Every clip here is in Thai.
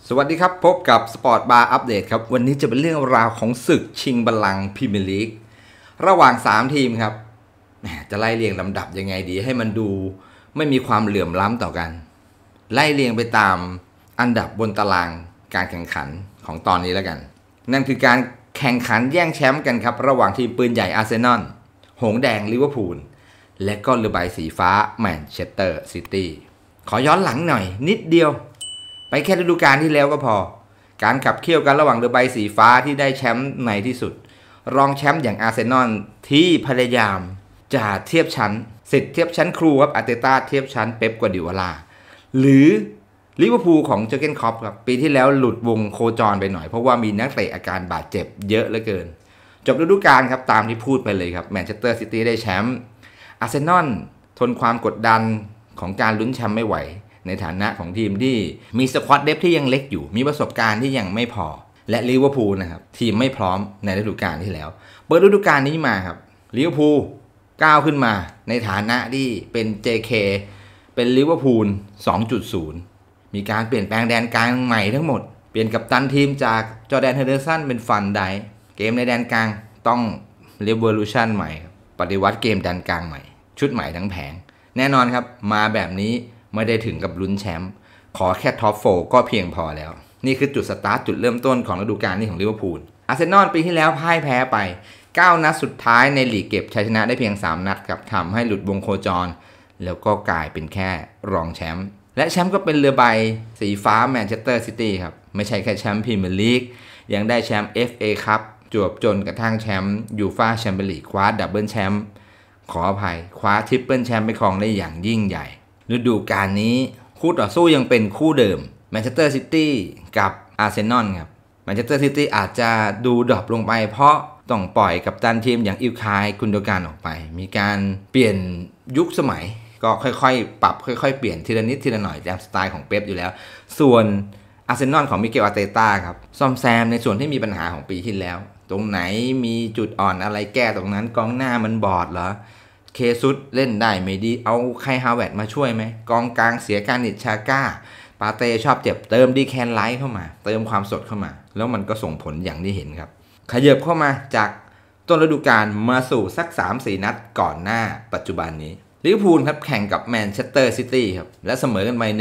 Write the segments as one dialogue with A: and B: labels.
A: สวัสดีครับพบกับสปอร์ตบาร์อัปเดตครับวันนี้จะเป็นเรื่องราวของศึกชิงบัลลังก์พรีเมียร์ลีกระหว่าง3ทีมครับจะไล่เรียงลำดับยังไงดีให้มันดูไม่มีความเหลื่อมล้ำต่อกันไล่เรียงไปตามอันดับบนตารางการแข่งขันของตอนนี้แล้วกันนั่นคือการแข่งขันแย่งแชมป์กันครับระหว่างทีมปืนใหญ่อาร์เซนอลหงส์แดงลิเวอร์พูลและก็เรือใบสีฟ้าแมนเชสเตอร์ซิตี้ขอย้อนหลังหน่อยนิดเดียวไปแค่ฤดูกาลที่แล้วก็พอการขับเคี่ยวกันระหว่างเรือใบสีฟ้าที่ได้แชมป์ในที่สุดรองแชมป์อย่างอาร์เซนอลที่พยายามจะเทียบชั้นสิทธิ์เทียบชั้นครูครับอาร์เตต้าเทียบชั้นเป๊ปกวาร์ดิโอลาหรือลิเวอร์พูลของเจอร์เกนคล็อปครับปีที่แล้วหลุดวงโคจรไปหน่อยเพราะว่ามีนักเตะอาการบาดเจ็บเยอะเหลือเกินจบฤดูกาลครับตามที่พูดไปเลยครับแมนเชสเตอร์ซิตี้ได้แชมป์อาร์เซนอลทนความกดดันของการลุ้นแชมป์ไม่ไหวในฐานะของทีมที่มีสควอตเดฟที่ยังเล็กอยู่มีประสบการณ์ที่ยังไม่พอและลิเวอร์พูลนะครับทีมไม่พร้อมในฤดูกาลที่แล้วเปิดฤดูกาลนี้มาครับลิเวอร์พูลก้าวขึ้นมาในฐานะที่เป็น JK เป็นลิเวอร์พูล 2.0 มีการเปลี่ยนแปลงแดนกลางใหม่ทั้งหมดเปลี่ยนกัปตันทีมจากจอร์แดนเฮนเดอร์สันเป็นฟันไดเกมในแดนกลางต้องเรโวลูชั่นใหม่ปฏิวัติเกมแดนกลางใหม่ชุดใหม่ทั้งแผงแน่นอนครับมาแบบนี้ไม่ได้ถึงกับลุ้นแชมป์ขอแค่ท็อปโฟก็เพียงพอแล้วนี่คือจุดสตาร์ทจุดเริ่มต้นของฤดูกาลนี้ของลิเวอร์พูลอาร์เซนอลปีที่แล้วพ่ายแพ้ไป9นัดสุดท้ายในลีกเก็บชัยชนะได้เพียง3นัดครับทำให้หลุดวงโคจรแล้วก็กลายเป็นแค่รองแชมป์และแชมป์ก็เป็นเรือใบสีฟ้าแมนเชสเตอร์ซิตี้ครับไม่ใช่แค่แชมป์พรีเมียร์ลีกยังได้แชมป์ FA คัพจวบจนกระทั่งแชมป์ยูฟ่าแชมเปี้ยนลีกคว้าดับเบิลแชมป์ขออภัยคว้าทริปเปิลแชมป์ไปครองได้อย่างยิ่งใหญ่ฤดูกาลนี้คู่ต่อสู้ยังเป็นคู่เดิมแมนเชสเตอร์ซิตี้กับอาร์เซนอลครับแมนเชสเตอร์ซิตี้อาจจะดูดรอปลงไปเพราะต้องปล่อยกัปตันทีมอย่างอิลคายกุนโดการออกไปมีการเปลี่ยนยุคสมัยก็ค่อยๆปรับค่อยๆเปลี่ยนทีละนิดทีละหน่อยตามสไตล์ของเป๊ปอยู่แล้วส่วนอาร์เซนอลของมิเกลอาร์เตต้าครับซ่อมแซมในส่วนที่มีปัญหาของปีที่แล้วตรงไหนมีจุดอ่อนอะไรแก้ตรงนั้นกองหน้ามันบอดเหรอเคซุสเล่นได้ไม่ดีเอาไคฮาวเวิร์ดมาช่วยไหมกองกลางเสียการนิดชาก้าปาเต้ชอบเจ็บเติมดีแคนไลท์เข้ามาเติมความสดเข้ามาแล้วมันก็ส่งผลอย่างที่เห็นครับขยับเข้ามาจากต้นฤดูกาลมาสู่สัก 3-4 นัดก่อนหน้าปัจจุบันนี้ลิเวอร์พูลครับแข่งกับแมนเชสเตอร์ซิตี้ครับและเสมอกันไป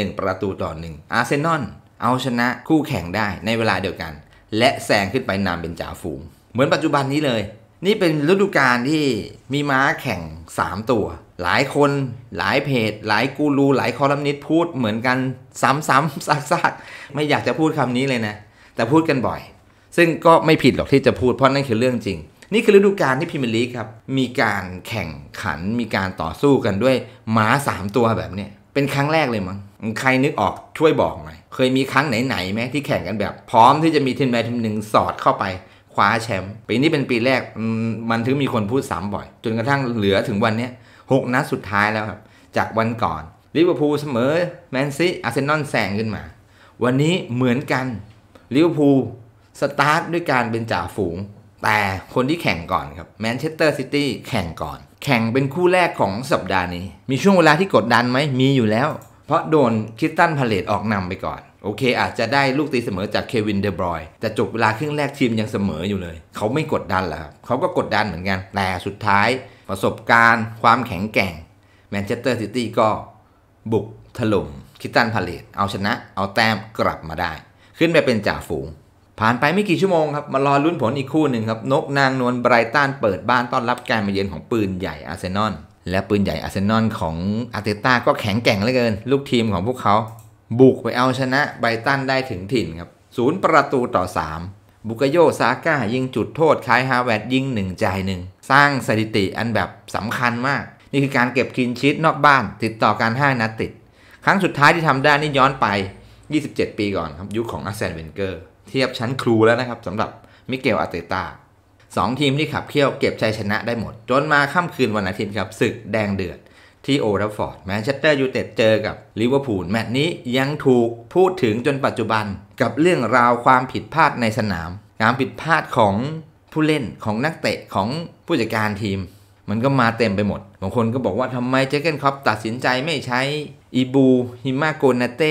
A: 1-1อาร์เซนอลเอาชนะคู่แข่งได้ในเวลาเดียวกันและแซงขึ้นไปนำเป็นจ่าฝูงเหมือนปัจจุบันนี้เลยนี่เป็นฤดูกาลที่มีม้าแข่ง3ตัวหลายคนหลายเพจหลายกูรูหลายคอลัมนิสต์พูดเหมือนกันซ้ำๆซากๆไม่อยากจะพูดคำนี้เลยนะแต่พูดกันบ่อยซึ่งก็ไม่ผิดหรอกที่จะพูดเพราะนั่นคือเรื่องจริงนี่คือฤดูกาลที่พรีเมียร์ลีกครับมีการแข่งขันมีการต่อสู้กันด้วยม้า3ตัวแบบนี้เป็นครั้งแรกเลยมั้งใครนึกออกช่วยบอกหน่อยเคยมีครั้งไหนไหมที่แข่งกันแบบพร้อมที่จะมีทีมใดทีมหนึ่งสอดเข้าไปคว้าแชมป์ปีนี้เป็นปีแรกมันถึงมีคนพูดซ้ำบ่อยจนกระทั่งเหลือถึงวันนี้6นัดสุดท้ายแล้วครับจากวันก่อนลิเวอร์พูลเสมอแมนซีอาร์เซนอลแซงขึ้นมาวันนี้เหมือนกันลิเวอร์พูลสตาร์ทด้วยการเป็นจ่าฝูงแต่คนที่แข่งก่อนครับแมนเชสเตอร์ซิตี้แข่งก่อนแข่งเป็นคู่แรกของสัปดาห์นี้มีช่วงเวลาที่กดดันไหมมีอยู่แล้วเพราะโดนคริสตันพาเลตออกนำไปก่อนโอเคอาจจะได้ลูกตีเสมอจากเควินเดบรอยน์แต่จบเวลาครึ่งแรกทีมยังเสมออยู่เลยเขาไม่กดดันหรอครับเขาก็กดดันเหมือนกันแต่สุดท้ายประสบการณ์ความแข็งแกร่งแมนเชสเตอร์ซิตี้ก็บุกถล่มคริสตันพาเลตเอาชนะเอาแต้มกลับมาได้ขึ้นไปเป็นจ่าฝูงผ่านไปไม่กี่ชั่วโมงครับมารอลุ้นผลอีกคู่หนึ่งครับนกนางนวลไบรตันเปิดบ้านต้อนรับการมาเยือนของปืนใหญ่อาร์เซนอลและปืนใหญ่อาร์เซนอลของอาร์เตต้าก็แข็งแกร่งเหลือเกินลูกทีมของพวกเขาบุกไปเอาชนะไบรตันได้ถึงถิ่นครับ0-3บุกโยซาก้ายิงจุดโทษคายฮาเวิร์ดยิง1 จ่าย 1สร้างสถิติอันแบบสำคัญมากนี่คือการเก็บคลีนชีทนอกบ้านติดต่อกัน5นัดติดครั้งสุดท้ายที่ทำได้นี่ย้อนไป27 ปีก่อนครับยุคของอาร์เซนเวนเกอร์เทียบชั้นครูแล้วนะครับสำหรับมิเกลอาร์เตต้า2ทีมที่ขับเคี่ยวเก็บชัยชนะได้หมดจนมาค่ำคืนวันอาทิตย์ครับศึกแดงเดือดที่โอลด์แทราฟฟอร์ดแมนเชสเตอร์ยูไนเต็ดเจอกับลิเวอร์พูลแมตช์นี้ยังถูกพูดถึงจนปัจจุบันกับเรื่องราวความผิดพลาดในสนามการผิดพลาดของผู้เล่นของนักเตะของผู้จัดการทีมมันก็มาเต็มไปหมดบางคนก็บอกว่าทำไมเจอร์เกนคล็อปตัดสินใจไม่ใช้อีบูฮิมาโกนาเต้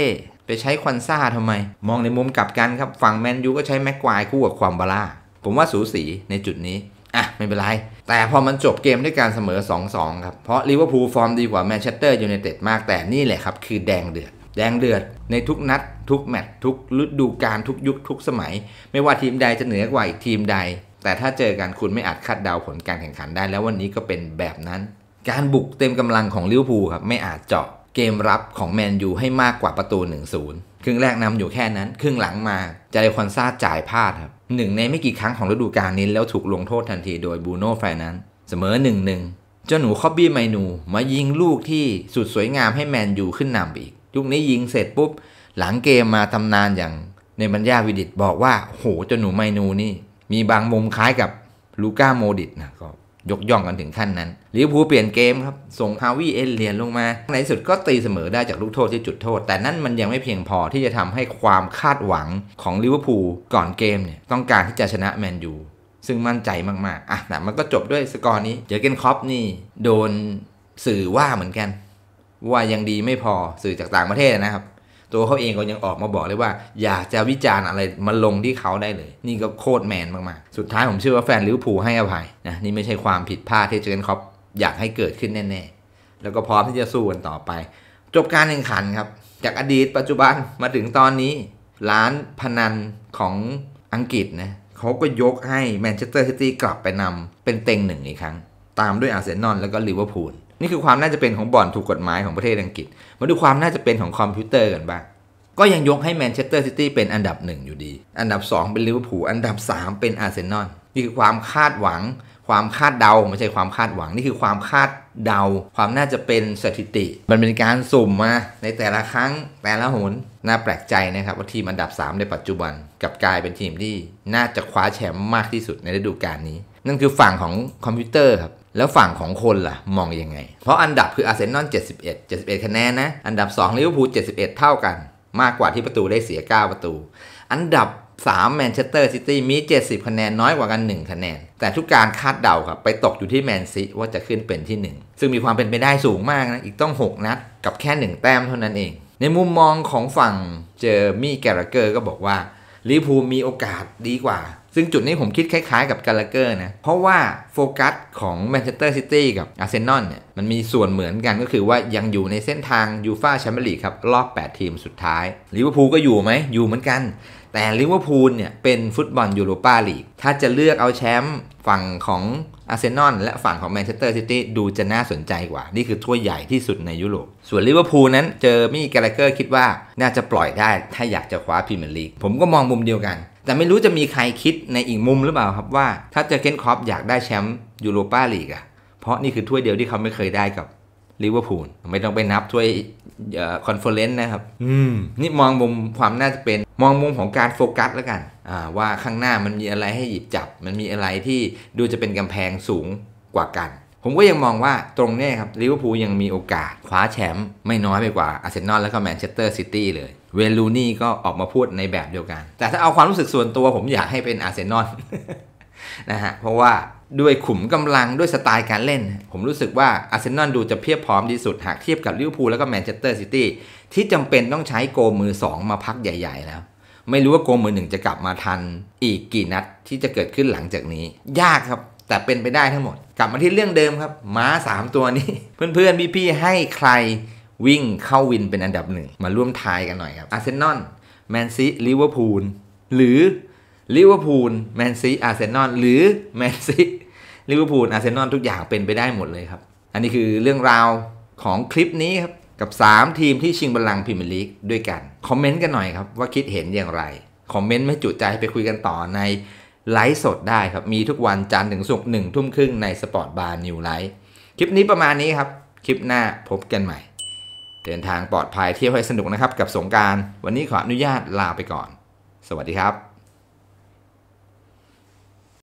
A: ไปใช้ควันซ่าทำไมมองในมุมกลับกันครับฝั่งแมนยูก็ใช้แม็กควายคู่กับความบาร่าผมว่าสูสีในจุดนี้ไม่เป็นไรแต่พอมันจบเกมด้วยการเสมอ 2-2 ครับเพราะลิเวอร์พูลฟอร์มดีกว่าแมนเชสเตอร์ยูไนเต็ดมากแต่นี่แหละครับคือแดงเดือดในทุกนัดทุกแมตช์ทุกฤดูกาลทุกยุคทุกสมัยไม่ว่าทีมใดจะเหนือกว่าอีกทีมใดแต่ถ้าเจอกันคุณไม่อาจคาดเดาผลการแข่งขันได้แล้ววันนี้ก็เป็นแบบนั้นการบุกเต็มกำลังของลิเวอร์พูลครับไม่อาจเจาะเกมรับของแมนยูให้มากกว่าประตู 1-0 ครึ่งแรกนำอยู่แค่นั้นครึ่งหลังมาจาเรควอนซ่าจ่ายพลาดครับหนึ่งในไม่กี่ครั้งของฤดูกาลนี้แล้วถูกลงโทษทันทีโดยบูโน่ไฟนั้นเสมอ 1-1 เจ้าหนูคอบบี้ไมนูมายิงลูกที่สุดสวยงามให้แมนยูขึ้นนำอีกยุคนี้ยิงเสร็จปุ๊บหลังเกมมาตำนานอย่างในบัญญาวิดิตบอกว่าโหเจ้าหนูไมนูนี่มีบางมุมคล้ายกับลูก้าโมดิตนะก็ยกย่องกันถึงขั้นนั้นลิเวอร์พูลเปลี่ยนเกมครับส่งฮาวิเอลเลียนลงมาในที่สุดก็ตีเสมอได้จากลูกโทษที่จุดโทษแต่นั่นมันยังไม่เพียงพอที่จะทำให้ความคาดหวังของลิเวอร์พูลก่อนเกมเนี่ยต้องการที่จะชนะแมนยูซึ่งมั่นใจมากๆแต่มันก็จบด้วยสกอร์นี้เจอร์เกนคล็อปนี่โดนสื่อว่าเหมือนกันว่ายังดีไม่พอสื่อจากต่างประเทศนะครับตัวเขาเองก็ยังออกมาบอกเลยว่าอยากจะวิจารณ์อะไรมาลงที่เขาได้เลยนี่ก็โคตรแมนมากๆสุดท้ายผมเชื่อว่าแฟนลิเวอร์พูลให้อภัยนะนี่ไม่ใช่ความผิดพลาดที่เจอร์เกนคล็อปอยากให้เกิดขึ้นแน่ๆแล้วก็พร้อมที่จะสู้กันต่อไปจบการแข่งขันครับจากอดีตปัจจุบันมาถึงตอนนี้ร้านพนันของอังกฤษนะเขาก็ยกให้แมนเชสเตอร์ซิตี้กลับไปนำเป็นเต็งหนึ่งอีกครั้งตามด้วยอาร์เซนอลแล้วก็ลิเวอร์พูลนี่คือความน่าจะเป็นของบ่อนถูกกฎหมายของประเทศอังกฤษมาดูความน่าจะเป็นของคอมพิวเตอร์กันบ้างก็ยังยกให้แมนเชสเตอร์ซิตี้เป็นอันดับ1อยู่ดีอันดับ2เป็นลิเวอร์พูลอันดับ3เป็นอาร์เซนอลนี่คือความคาดหวังความคาดเดาไม่ใช่ความคาดหวังนี่คือความคาดเดาความน่าจะเป็นสถิติมันเป็นการสุ่มมาในแต่ละครั้งแต่ละหนน่าแปลกใจนะครับว่าทีมอันดับ3ในปัจจุบันกลับกลายเป็นทีมที่น่าจะคว้าแชมป์มากที่สุดในฤดูกาลนี้นั่นคือฝั่งของคอมพิวเตอร์ครับแล้วฝั่งของคนล่ะมองยังไงเพราะอันดับคืออาร์เซนอล71คะแนนนะอันดับ2ลิเวอร์พูล71เท่ากันมากกว่าที่ประตูได้เสีย9ประตูอันดับ3แมนเชสเตอร์ซิตี้มี70คะแนนน้อยกว่ากัน1คะแนนแต่ทุกการคาดเดาครับไปตกอยู่ที่แมนซีว่าจะขึ้นเป็นที่1ซึ่งมีความเป็นไปได้สูงมากนะอีกต้อง6นัดกับแค่1แต้มเท่านั้นเองในมุมมองของฝั่งเจอร์มี่แกลลาเกอร์ก็บอกว่าลิเวอร์พูลมีโอกาสดีกว่าซึ่งจุดนี้ผมคิดคล้ายๆกับแกลลาเกอร์นะเพราะว่าโฟกัสของแมนเชสเตอร์ซิตี้กับอาร์เซนอลเนี่ยมันมีส่วนเหมือนกันก็คือว่ายังอยู่ในเส้นทางยูฟ่าแชมเปี้ยนลีกครับรอบ8ทีมสุดท้ายลิเวอร์พูลก็อยู่ไหมอยู่เหมือนกันแต่ลิเวอร์พูลเนี่ยเป็นฟุตบอลยูโรปาลีกถ้าจะเลือกเอาแชมป์ฝั่งของอาร์เซนอลและฝั่งของแมนเชสเตอร์ซิตี้ดูจะน่าสนใจกว่านี่คือถ้วยใหญ่ที่สุดในยุโรปส่วนลิเวอร์พูลนั้นเจอมี่แกลลาเกอร์คิดว่าน่าจะปล่อยได้ถ้าอยากจะคว้าพรีเมียร์ลีกผมก็มองมุมเดียวกันแต่ไม่รู้จะมีใครคิดในอีกมุมหรือเปล่าครับว่าถ้าเจอร์เกนคล็อปอยากได้แชมป์ยูโรปาลีกเพราะนี่คือถ้วยเดียวที่เขาไม่เคยได้กับลิเวอร์พูลไม่ต้องไปนับถ้วยคอนเฟอเรนซ์นะครับนี่มองมุมความน่าจะเป็นมองมุมของการโฟกัสแล้วกันว่าข้างหน้ามันมีอะไรให้หยิบจับมันมีอะไรที่ดูจะเป็นกำแพงสูงกว่ากันผมก็ยังมองว่าตรงนี้ครับลิเวอร์พูลยังมีโอกาสคว้าแชมป์ไม่น้อยไปกว่าอาร์เซนอลและก็แมนเชสเตอร์ซิตี้เลยเวย์น รูนี่ก็ออกมาพูดในแบบเดียวกันแต่ถ้าเอาความรู้สึกส่วนตัวผมอยากให้เป็นอาร์เซนอล นะฮะเพราะว่าด้วยขุมกำลังด้วยสไตล์การเล่นผมรู้สึกว่าอาร์เซนอลดูจะเพียบพร้อมที่สุดหากเทียบกับลิเวอร์พูลแล้วก็แมนเชสเตอร์ซิตี้ที่จำเป็นต้องใช้โกมือ2มาพักใหญ่ๆแล้วไม่รู้ว่าโกมือ1จะกลับมาทันอีกกี่นัดที่จะเกิดขึ้นหลังจากนี้ยากครับแต่เป็นไปได้ทั้งหมดกลับมาที่เรื่องเดิมครับม้า3ตัวนี้ เพื่อนๆพี่ๆให้ใครวิ่งเข้าวินเป็นอันดับ1มาร่วมทายกันหน่อยครับอาร์เซนอลแมนซีลิเวอร์พูลหรือลิเวอร์พูลแมนซีอาร์เซนอลหรือแมนซีลิเวอร์พูลอาร์เซนอลทุกอย่างเป็นไปได้หมดเลยครับอันนี้คือเรื่องราวของคลิปนี้ครับกับ3ทีมที่ชิงบัลลังก์พรีเมียร์ลีกด้วยกันคอมเมนต์กันหน่อยครับว่าคิดเห็นอย่างไรคอมเมนต์ไม่จุใจไปคุยกันต่อในไลฟ์สดได้ครับมีทุกวันจันทร์ถึงศุกร์19:30ในสปอร์ตบาร์นิวไลฟ์คลิปนี้ประมาณนี้ครับคลิปหน้าพบกันใหม่เดินทางปลอดภัยเที่ยวให้สนุกนะครับกับสงกรานต์วันนี้ขออนุญาตลาไปก่อนสวัสดีครับ